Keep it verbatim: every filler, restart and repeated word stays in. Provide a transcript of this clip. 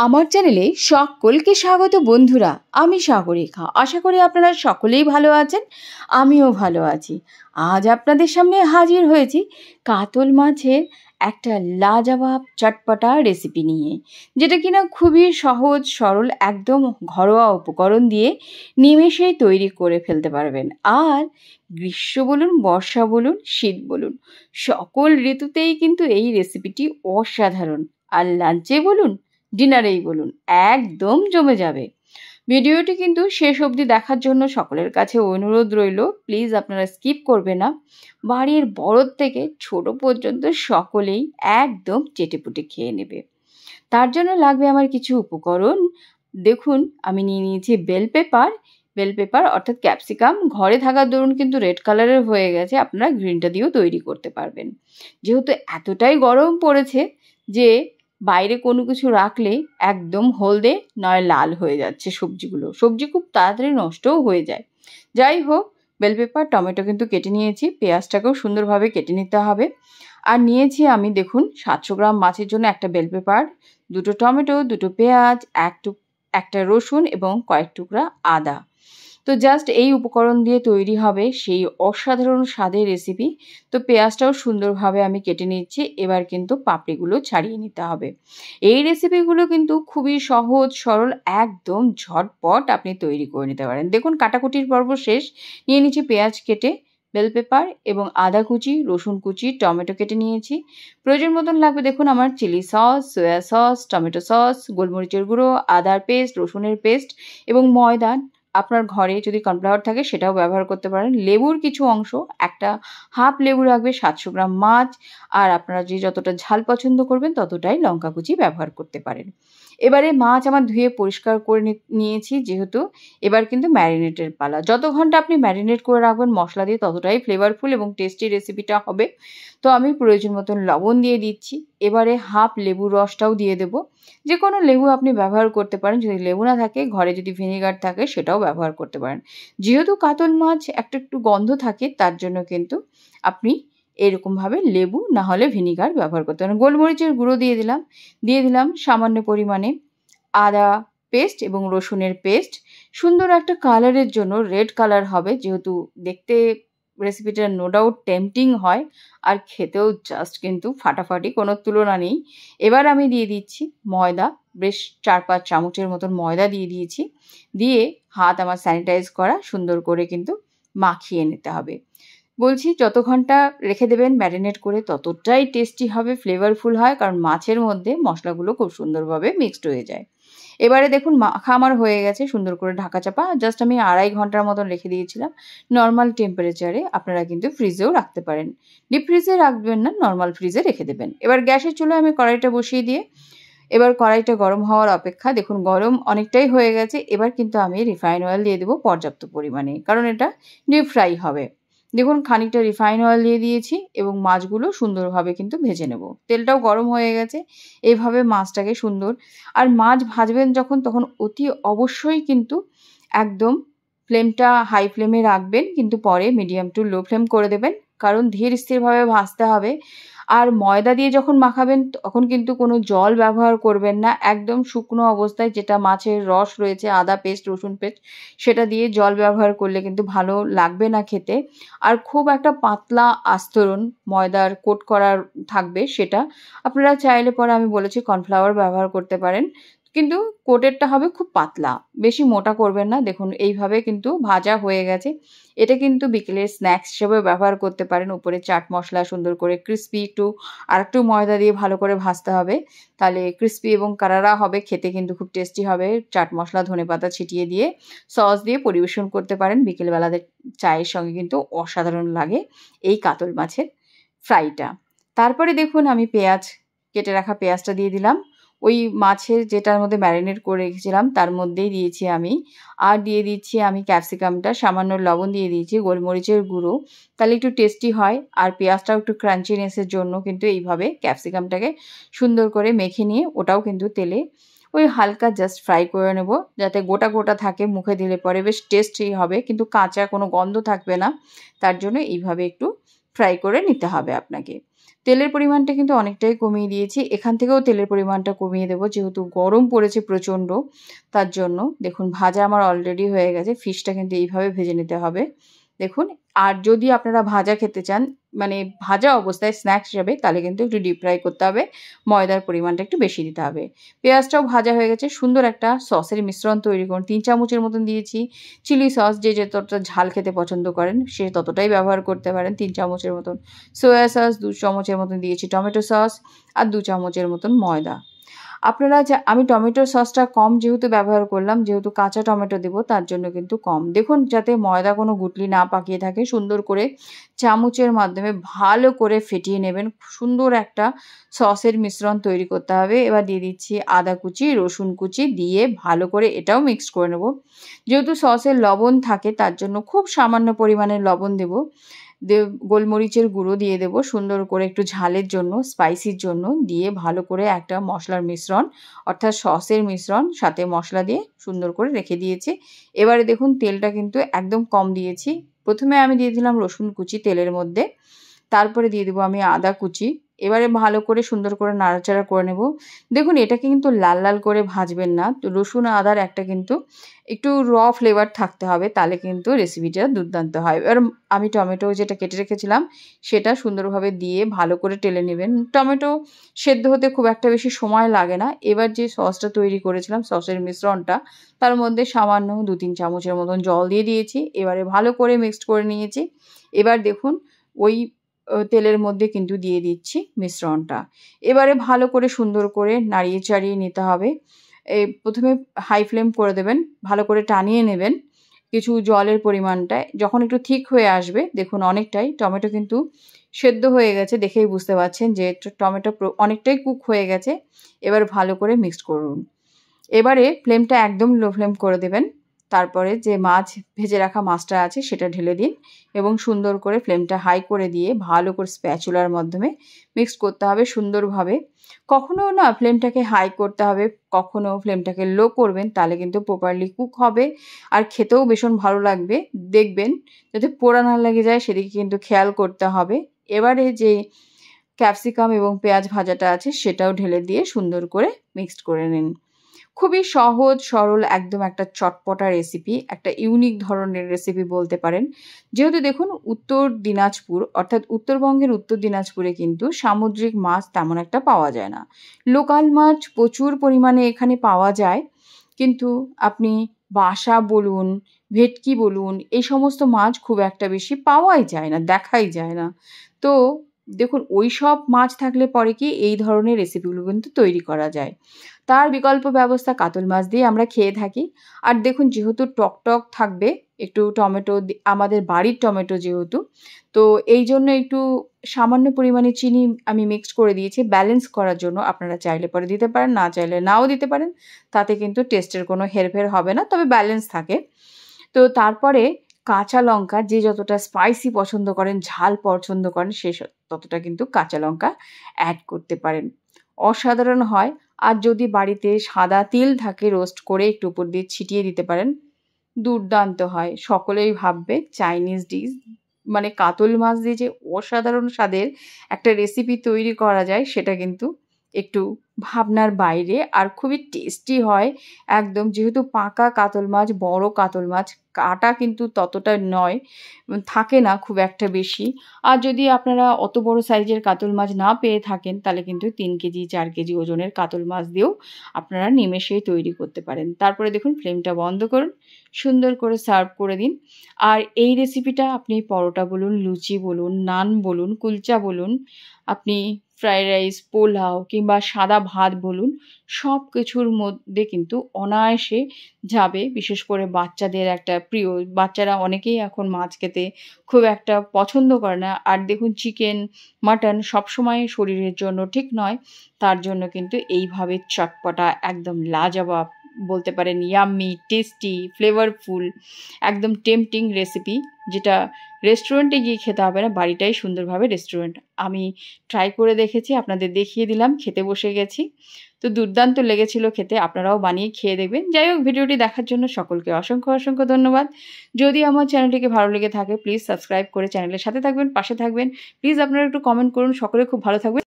আমার চ্যানেলে সকলকে স্বাগত বন্ধুরা। আমি সাগরিকা। আশা করি আপনারা সকলেই ভালো আছেন, আমিও ভালো আছি। আজ আপনাদের সামনে হাজির হয়েছি কাতল মাছের একটা লাজবাব চটপটা রেসিপি নিয়ে, যেটা কিনা খুবই সহজ সরল, একদম ঘরোয়া উপকরণ দিয়ে নিমেষেই তৈরি করে ফেলতে পারবেন। আর গ্রীষ্ম বলুন, বর্ষা বলুন, শীত বলুন, সকল ঋতুতেই কিন্তু এই রেসিপিটি অসাধারণ। আর লাঞ্চে বলুন, ডিনারেই বলুন, একদম জমে যাবে। ভিডিওটি কিন্তু শেষ অবধি দেখার জন্য সকলের কাছে অনুরোধ রইল, প্লিজ আপনারা স্কিপ করবে না। বাড়ির বড় থেকে ছোট পর্যন্ত সকলেই একদম চেটেপুটে খেয়ে নেবে। তার জন্য লাগবে আমার কিছু উপকরণ। দেখুন, আমি নিয়ে নিয়েছি বেল পেপার। বেল পেপার অর্থাৎ ক্যাপসিকাম ঘরে থাকার দরুন কিন্তু রেড কালারের হয়ে গেছে, আপনারা গ্রিনটা দিয়েও তৈরি করতে পারবেন। যেহেতু এতটাই গরম পড়েছে যে বাইরে কোনো কিছু রাখলে একদম হলদে নয় লাল হয়ে যাচ্ছে সবজিগুলো, সবজি খুব তাড়াতাড়ি নষ্টও হয়ে যায়। যাই হোক, বেল পেপার, টমেটো কিন্তু কেটে নিয়েছি, পেঁয়াজটাকেও সুন্দরভাবে কেটে নিতে হবে। আর নিয়েছি আমি, দেখুন, সাতশো গ্রাম মাছের জন্য একটা বেল পেপার, দুটো টমেটো, দুটো পেঁয়াজ, এক টুক একটা রসুন এবং কয়েক টুকরা আদা। তো জাস্ট এই উপকরণ দিয়ে তৈরি হবে সেই অসাধারণ স্বাদের রেসিপি। তো পেঁয়াজটাও সুন্দরভাবে আমি কেটে নিচ্ছি। এবার কিন্তু পাপড়িগুলো ছাড়িয়ে নিতে হবে। এই রেসিপিগুলো কিন্তু খুবই সহজ সরল, একদম ঝটপট আপনি তৈরি করে নিতে পারেন। দেখুন, কাটাকুটির পর্ব শেষ। নিয়ে নিচ্ছি পেঁয়াজ কেটে, বেল পেপার এবং আদা কুচি, রসুন কুচি, টমেটো কেটে নিয়েছি। প্রয়োজন মতন লাগবে দেখুন আমার chilli sauce, soya sauce, tomato sauce, গোলমরিচের গুঁড়ো, আদার পেস্ট, রসুনের পেস্ট এবং ময়দা। আপনার ঘরে যদি কর্নফ্লাওয়ার থাকে সেটাও ব্যবহার করতে পারেন। লেবুর কিছু অংশ, একটা হাফ লেবু রাখবে, সাতশো গ্রাম মাছ, আর আপনারা যে যতটা ঝাল পছন্দ করবেন ততটাই লঙ্কা কুচি ব্যবহার করতে পারেন। এবারে মাছ আমার ধুয়ে পরিষ্কার করে নিয়েছি, যেহেতু এবার কিন্তু ম্যারিনেটের পালা। যত ঘন্টা আপনি ম্যারিনেট করে রাখবেন মশলা দিয়ে ততটাই ফ্লেভারফুল এবং টেস্টি রেসিপিটা হবে। তো আমি প্রয়োজন মতন লবণ দিয়ে দিচ্ছি। এবারে হাফ লেবুর রসটাও দিয়ে দেবো। যে কোনো লেবু আপনি ব্যবহার করতে পারেন, যদি লেবু না থাকে ঘরে যদি ভিনেগার থাকে সেটাও ব্যবহার করতে পারেন। যেহেতু কাতল মাছ একটা একটু গন্ধ থাকে, তার জন্য কিন্তু আপনি এরকমভাবে লেবু না হলে ভিনিগার ব্যবহার করতে পারেন। গোলমরিচের গুঁড়ো দিয়ে দিলাম, দিয়ে দিলাম সামান্য পরিমাণে আদা পেস্ট এবং রসুনের পেস্ট। সুন্দর একটা কালারের জন্য, রেড কালার হবে, যেহেতু দেখতে রেসিপিটা নো ডাউট টেম্পটিং হয় আর খেতেও জাস্ট কিন্তু ফাটাফাটি, কোনো তুলনা নেই। এবার আমি দিয়ে দিচ্ছি ময়দা, বেশ চার পাঁচ চামচের মতন ময়দা দিয়ে দিয়েছি। দিয়ে হাত আমার স্যানিটাইজ করা, সুন্দর করে কিন্তু মাখিয়ে নিতে হবে। বলছি, যত ঘন্টা রেখে দেবেন ম্যারিনেট করে ততটাই টেস্টি হবে, ফ্লেভারফুল হয়, কারণ মাছের মধ্যে মশলাগুলো খুব সুন্দরভাবে মিক্সড হয়ে যায়। এবারে দেখুন মাখা আমার হয়ে গেছে, সুন্দর করে ঢাকা চাপা। জাস্ট আমি আড়াই ঘন্টার মতন রেখে দিয়েছিলাম নর্মাল টেম্পারেচারে। আপনারা কিন্তু ফ্রিজেও রাখতে পারেন, ডিপ ফ্রিজে রাখবেন না, নর্মাল ফ্রিজে রেখে দেবেন। এবার গ্যাসের চুলায় আমি কড়াইটা বসিয়ে দিয়ে এবার কড়াইটা গরম হওয়ার অপেক্ষা। দেখুন গরম অনেকটাই হয়ে গেছে। এবার কিন্তু আমি রিফাইন অয়েল দিয়ে দেবো পর্যাপ্ত পরিমাণে, কারণ এটা ডিপ ফ্রাই হবে। দেখুন খানিকটা রিফাইন অয়েল দিয়ে দিয়েছি এবং মাছগুলো সুন্দরভাবে কিন্তু ভেজে নেব। তেলটাও গরম হয়ে গেছে। এইভাবে মাছটাকে সুন্দর, আর মাছ ভাজবেন যখন, তখন অতি অবশ্যই কিন্তু একদম ফ্লেমটা হাই ফ্লেমে রাখবেন, কিন্তু পরে মিডিয়াম টু লো ফ্লেম করে দেবেন, কারণ ধীর স্থিরভাবে ভাজতে হবে। আর ময়দা দিয়ে যখন মাখাবেন তখন কিন্তু কোনো জল ব্যবহার করবেন না, একদম শুকনো অবস্থায় যেটা মাছের রস রয়েছে, আদা পেস্ট, রসুন পেস্ট, সেটা দিয়ে জল ব্যবহার করলে কিন্তু ভালো লাগবে না খেতে। আর খুব একটা পাতলা আস্তরণ ময়দার কোট করার থাকবে, সেটা আপনারা চাইলে পরে আমি বলেছি কর্নফ্লাওয়ার ব্যবহার করতে পারেন, কিন্তু কোটেরটা হবে খুব পাতলা, বেশি মোটা করবেন না। দেখুন এইভাবে কিন্তু ভাজা হয়ে গেছে। এটা কিন্তু বিকেলের স্ন্যাক্স হিসেবে ব্যবহার করতে পারেন। উপরে চাট মশলা সুন্দর করে ক্রিস্পি, একটু আর একটু ময়দা দিয়ে ভালো করে ভাজতে হবে, তাহলে ক্রিস্পি এবং কারারা হবে, খেতে কিন্তু খুব টেস্টি হবে। চাট মশলা, ধনেপাতা ছিটিয়ে দিয়ে সস দিয়ে পরিবেশন করতে পারেন। বিকেলবেলাতে চায়ের সঙ্গে কিন্তু অসাধারণ লাগে এই কাতল মাছের ফ্রাইটা। তারপরে দেখুন আমি পেঁয়াজ, কেটে রাখা পেঁয়াজটা দিয়ে দিলাম ওই মাছের যেটার মধ্যে ম্যারিনেট করে রেখেছিলাম তার মধ্যেই দিয়েছি আমি। আর দিয়ে দিচ্ছি আমি ক্যাপসিকামটা, সামান্য লবণ দিয়ে দিয়েছি, গোলমরিচের গুঁড়ো, তাহলে একটু টেস্টি হয়। আর পেঁয়াজটাও একটু ক্রাঞ্চিনেসের জন্য কিন্তু এইভাবে ক্যাপসিকামটাকে সুন্দর করে মেখে নিয়ে ওটাও কিন্তু তেলে ওই হালকা জাস্ট ফ্রাই করে নেব, যাতে গোটা গোটা থাকে, মুখে দিলে পরে বেশ টেস্টি হবে, কিন্তু কাঁচা কোনো গন্ধ থাকবে না। তার জন্য এইভাবে একটু ফ্রাই করে নিতে হবে আপনাকে। তেলের পরিমাণটা কিন্তু অনেকটাই কমিয়ে দিয়েছি। এখান থেকেও তেলের পরিমাণটা কমিয়ে দেবো, যেহেতু গরম পড়েছে প্রচণ্ড, তার জন্য। দেখুন ভাজা আমার অলরেডি হয়ে গেছে। ফিশটা কিন্তু এইভাবে ভেজে নিতে হবে দেখুন। আর যদি আপনারা ভাজা খেতে চান, মানে ভাজা অবস্থায় স্ন্যাক্স হিসাবে, তাহলে কিন্তু একটু ডিপ ফ্রাই করতে হবে, ময়দার পরিমাণটা একটু বেশি দিতে হবে। পেঁয়াজটাও ভাজা হয়ে গেছে। সুন্দর একটা সসের মিশ্রণ তৈরি করুন। তিন চামচের মতন দিয়েছি চিলি সস, যে যতটা ঝাল খেতে পছন্দ করেন সে ততটাই ব্যবহার করতে পারেন, তিন চামচের মতন। সোয়া সস দু চামচের মতন দিয়েছি, টমেটো সস আর দু চামচের মতন ময়দা। আপনারা যা, আমি টমেটো সসটা কম যেহেতু ব্যবহার করলাম, যেহেতু কাঁচা টমেটো দেবো তার জন্য কিন্তু কম। দেখুন যাতে ময়দা কোনো গুটলি না পাকিয়ে থাকে, সুন্দর করে চামচের মাধ্যমে ভালো করে ফেটিয়ে নেবেন। সুন্দর একটা সসের মিশ্রণ তৈরি করতে হবে। এবার দিয়ে দিচ্ছি আদা কুচি, রসুন কুচি দিয়ে ভালো করে এটাও মিক্স করে নেব। যেহেতু সসের লবণ থাকে তার জন্য খুব সামান্য পরিমাণে লবণ দেবো। দে গোলমরিচের গুঁড়ো দিয়ে দেবো সুন্দর করে একটু ঝালের জন্য, স্পাইসির জন্য। দিয়ে ভালো করে একটা মশলার মিশ্রণ, অর্থাৎ সসের মিশ্রণ সাথে মশলা দিয়ে সুন্দর করে রেখে দিয়েছি। এবারে দেখুন তেলটা কিন্তু একদম কম দিয়েছি। প্রথমে আমি দিয়ে দিলাম রসুন কুচি তেলের মধ্যে, তারপরে দিয়ে দেবো আমি আদা কুচি। এবারে ভালো করে সুন্দর করে নাড়াচাড়া করে নেব। দেখুন এটাকে কিন্তু লাল লাল করে ভাজবেন না, তো রসুন আদার একটা কিন্তু একটু র ফ্লেভার থাকতে হবে, তাহলে কিন্তু রেসিপিটা দুর্দান্ত হয়। এবার আমি টমেটো যেটা কেটে রেখেছিলাম সেটা সুন্দরভাবে দিয়ে ভালো করে টেলে নেবেন। টমেটো সেদ্ধ হতে খুব একটা বেশি সময় লাগে না। এবার যে সসটা তৈরি করেছিলাম, সসের মিশ্রণটা, তার মধ্যে সামান্য দু তিন চামচের মতন জল দিয়ে দিয়েছি। এবারে ভালো করে মিক্সড করে নিয়েছি। এবার দেখুন ওই তেলের মধ্যে কিন্তু দিয়ে দিচ্ছি মিশ্রণটা। এবারে ভালো করে সুন্দর করে নাড়িয়ে চাড়িয়ে নিতে হবে। এই প্রথমে হাই ফ্লেম করে দেবেন, ভালো করে টানিয়ে নেবেন কিছু জলের পরিমাণটা। যখন একটু ঠিক হয়ে আসবে, দেখুন অনেকটাই টমেটো কিন্তু সেদ্ধ হয়ে গেছে, দেখেই বুঝতে পারছেন যে টমেটো অনেকটাই কুক হয়ে গেছে। এবার ভালো করে মিক্সড করুন। এবারে ফ্লেমটা একদম লো ফ্লেম করে দেবেন। তারপরে যে মাছ ভেজে রাখা মাছটা আছে সেটা ঢেলে দিন এবং সুন্দর করে ফ্লেমটা হাই করে দিয়ে ভালো করে স্প্যাচুলার মাধ্যমে মিক্স করতে হবে সুন্দরভাবে। কখনো না ফ্লেমটাকে হাই করতে হবে, কখনো ফ্লেমটাকে লো করবেন, তাহলে কিন্তু প্রপারলি কুক হবে আর খেতেও ভীষণ ভালো লাগবে। দেখবেন যাতে পোড়া না লেগে যায় সেদিকে কিন্তু খেয়াল করতে হবে। এবারে যে ক্যাপসিকাম এবং পেঁয়াজ ভাজাটা আছে সেটাও ঢেলে দিয়ে সুন্দর করে মিক্সড করে নিন। খুবই সহজ সরল একদম একটা চটপটা রেসিপি, একটা ইউনিক ধরনের রেসিপি বলতে পারেন। যেহেতু দেখুন উত্তর দিনাজপুর, অর্থাৎ উত্তরবঙ্গের উত্তর দিনাজপুরে কিন্তু সামুদ্রিক মাছ তেমন একটা পাওয়া যায় না। লোকাল মাছ প্রচুর পরিমাণে এখানে পাওয়া যায়, কিন্তু আপনি বাসা বলুন, ভেটকি বলুন, এই সমস্ত মাছ খুব একটা বেশি পাওয়াই যায় না, দেখাই যায় না। তো দেখুন ওই সব মাছ থাকলে পরে কি এই ধরনের রেসিপিগুলো কিন্তু তৈরি করা যায়। তার বিকল্প ব্যবস্থা কাতল মাছ দিয়ে আমরা খেয়ে থাকি। আর দেখুন যেহেতু টক টক থাকবে, একটু টমেটো আমাদের বাড়ির টমেটো যেহেতু, তো এই জন্য একটু সামান্য পরিমাণে চিনি আমি মিক্সড করে দিয়েছি ব্যালেন্স করার জন্য। আপনারা চাইলে পরে দিতে পারেন, না চাইলে নাও দিতে পারেন, তাতে কিন্তু টেস্টের কোনো হেরফের হবে না, তবে ব্যালেন্স থাকে। তো তারপরে কাঁচা লঙ্কা, যে যতটা স্পাইসি পছন্দ করেন, ঝাল পছন্দ করেন, সে ততটা কিন্তু কাঁচা লঙ্কা অ্যাড করতে পারেন। অসাধারণ হয়। আর যদি বাড়িতে সাদা তিল থাকে রোস্ট করে একটু উপর দিয়ে ছিটিয়ে দিতে পারেন, দুর্দান্ত হয়। সকলেই ভাববে চাইনিজ ডিশ, মানে কাতল মাছ দিয়ে যে অসাধারণ স্বাদের একটা রেসিপি তৈরি করা যায় সেটা কিন্তু একটু ভাবনার বাইরে, আর খুবই টেস্টি হয় একদম। যেহেতু পাকা কাতল মাছ, বড় কাতল মাছ, কাটা কিন্তু ততটা নয়, থাকে না খুব একটা বেশি। আর যদি আপনারা অত বড় সাইজের কাতল মাছ না পেয়ে থাকেন, তাহলে কিন্তু তিন কেজি চার কেজি ওজনের কাতল মাছ দিয়েও আপনারা নিমেষেই তৈরি করতে পারেন। তারপরে দেখুন ফ্লেমটা বন্ধ করুন, সুন্দর করে সার্ভ করে দিন। আর এই রেসিপিটা আপনি পরোটা বলুন, লুচি বলুন, নান বলুন, কুলচা বলুন, আপনি ফ্রাইড রাইস, পোলাও কিংবা সাদা ভাত বলুন, সব কিছুর মধ্যে কিন্তু অনায়াসে যাবে। বিশেষ করে বাচ্চাদের একটা প্রিয়, বাচ্চারা অনেকেই এখন মাছ খেতে খুব একটা পছন্দ করে না। আর দেখুন চিকেন, মাটন সবসময় শরীরের জন্য ঠিক নয়, তার জন্য কিন্তু এইভাবে চটপটা একদম লাজবাব বলতে পারেন ইয়াম্মি, টেস্টি, ফ্লেভারফুল, একদম টেম্পটিং রেসিপি, যেটা রেস্টুরেন্টে গিয়ে খেতে হবে না, বাড়িটাই সুন্দরভাবে রেস্টুরেন্ট। আমি ট্রাই করে দেখেছি, আপনাদের দেখিয়ে দিলাম, খেতে বসে গেছি। তো দুর্দান্ত লেগেছিল খেতে, আপনারাও বানিয়ে খেয়ে দেখবেন। যাই হোক, ভিডিওটি দেখার জন্য সকলকে অসংখ্য অসংখ্য ধন্যবাদ। যদি আমার চ্যানেলটিকে ভালো লেগে থাকে প্লিজ সাবস্ক্রাইব করে চ্যানেলের সাথে থাকবেন, পাশে থাকবেন। প্লিজ আপনারা একটু কমেন্ট করুন। সকলে খুব ভালো থাকবেন।